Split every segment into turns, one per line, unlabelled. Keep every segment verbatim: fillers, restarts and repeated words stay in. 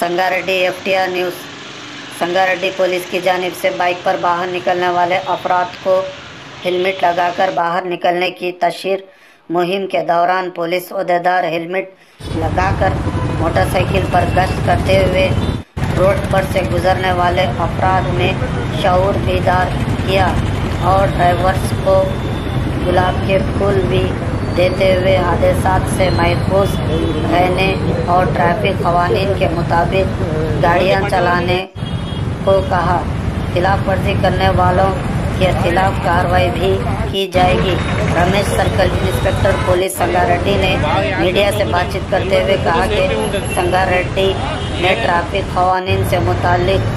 Sangareddy FTR news. Sangareddy police की जानिब से बाइक पर बाहर निकलने वाले अफराद को हेलमेट लगाकर बाहर निकलने की तशहीर मुहिम के दौरान पुलिस ओहदेदार हेलमेट लगाकर मोटरसाइकिल पर गश्त करते हुए रोड पर से गुजरने वाले अफराद में शऊर बेदार किया और ड्राइवर्स को गुलाब के फूल भी देते हुए हादसात से महफूज रहने और ट्रैफिक कवानीन के मुताबिक गाड़ियां चलाने को कहा। खिलाफ वर्जी करने वालों के खिलाफ कार्रवाई भी की जाएगी। Ramesh circle inspector police Sangareddy ने मीडिया से बातचीत करते हुए कहा कि संगारेड्डी ने ट्रैफिक कवानीन से मुतालिक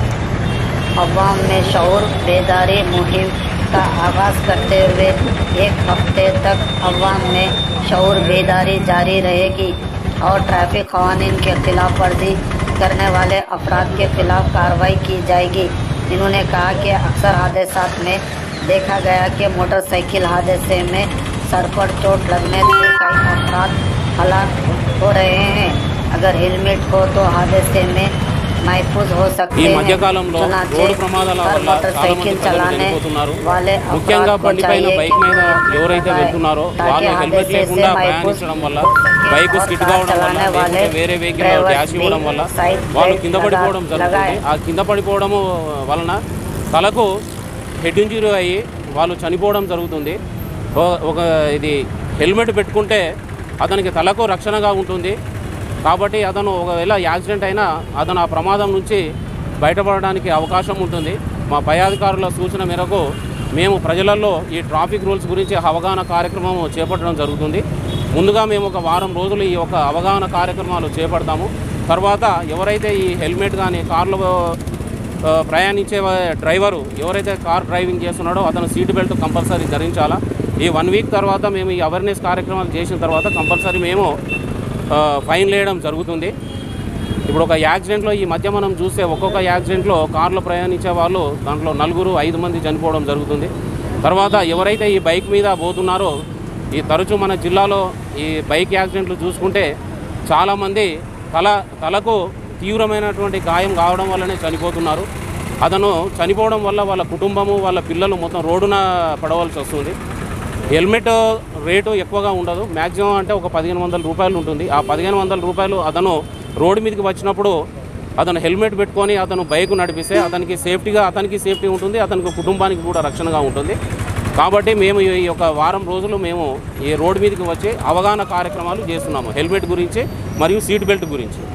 अवाम में शऊर बेदारी मुहिम का आगाज़ करते हुए एक हफ्ते तक अवाम में शऊर बेदारी जारी रहेगी और ट्रैफिक कवानीन के खिलाफ वर्जी करने वाले अफराद के खिलाफ कार्रवाई की जाएगी। इन्होंने कहा कि अक्सर हादसात में देखा गया कि मोटरसाइकिल हादसे में सर पर चोट लगने से कई अफराद हलाक हो रहे हैं। अगर हेलमेट हो तो हादसे में महफूज हो सकते हैं।
रोड ప్రమాదాల వల్ల చాలా మంది ప్రజలు చనిపోతున్నారు। ముఖ్యంగా బండిపైన బైక్ మీద ఎవరైతే వెళ్తున్నారో వాళ్ళు హెల్మెట్ లేకుండా ప్రయాణించడం వల్ల బైక్ స్కిడ్ కావడం వల్ల వేరే వెహికల్ డాష్ ఇవ్వడం వల్ల వాళ్ళు కింద పడిపోవడం జరుగుతుంది। ఆ కింద పడిపోవడం వలన తలకు హెడ్ ఇంజరీ అయ్యి వాళ్ళు చనిపోవడం జరుగుతుంది। ఒక ఇది హెల్మెట్ పెట్టుకుంటే అతనికి తలకు రక్షణగా ఉంటుంది కాబట్టి అతను ఒకవేళ యాక్సిడెంట్ అయినా అతను ఆ ప్రమాదం నుంచి బయటపడడానికి అవకాశం ఉంటుంది। మా పై అధికారుల సూచన మేరకు మేము ప్రజలలో ఈ ట్రాఫిక్ రూల్స్ గురించి అవగాహన కార్యక్రమం చేపట్టడం జరుగుతుంది। ముందుగా మేము ఒక వారం రోజులు ఈ ఒక అవగాహన కార్యక్రమాలు చేపడతాము। తర్వాత ఎవరైతే ఈ హెల్మెట్ కానీ కార్లో ప్రయాణించే డ్రైవరు ఎవరైతే కార్ డ్రైవింగ్ చేస్తున్నాడో అతను సీట్ బెల్ట్ కంపల్సరీ ధరించాలా। ఈ వన్ వీక్ తర్వాత మేము ఈ అవేర్నెస్ కార్యక్రమాలు చేసిన తర్వాత కంపల్సరీ మేము ఫైన్ వేయడం జరుగుతుంది। ఇప్పుడు ఒక యాక్సిడెంట్లో ఈ మధ్య మనం చూస్తే ఒక్కొక్క యాక్సిడెంట్లో కార్లో ప్రయాణించే వాళ్ళు దాంట్లో నలుగురు ఐదు మంది చనిపోవడం జరుగుతుంది। తర్వాత ఎవరైతే ఈ బైక్ మీద పోతున్నారో ఈ తరచూ మన జిల్లాలో ఈ బైక్ యాక్సిడెంట్లు చూసుకుంటే చాలామంది తల తలకు తీవ్రమైనటువంటి గాయం కావడం వల్లనే చనిపోతున్నారు। అతను చనిపోవడం వల్ల వాళ్ళ కుటుంబము వాళ్ళ పిల్లలు మొత్తం రోడ్డున పడవలసి వస్తుంది। హెల్మెట్ రేటు ఎక్కువగా ఉండదు, మ్యాక్సిమం అంటే ఒక పదిహేను వందల రూపాయలు ఉంటుంది। ఆ పదిహేను వందల రూపాయలు అతను రోడ్డు మీదకి వచ్చినప్పుడు అతను హెల్మెట్ పెట్టుకొని అతను బైక్ నడిపిస్తే అతనికి సేఫ్టీగా అతనికి సేఫ్టీ ఉంటుంది, అతనికి కుటుంబానికి కూడా రక్షణగా ఉంటుంది। కాబట్టి మేము ఈ యొక్క వారం రోజులు మేము ఈ రోడ్డు మీదకి వచ్చి అవగాహన కార్యక్రమాలు చేస్తున్నాము హెల్మెట్ గురించి మరియు సీట్ బెల్ట్ గురించి।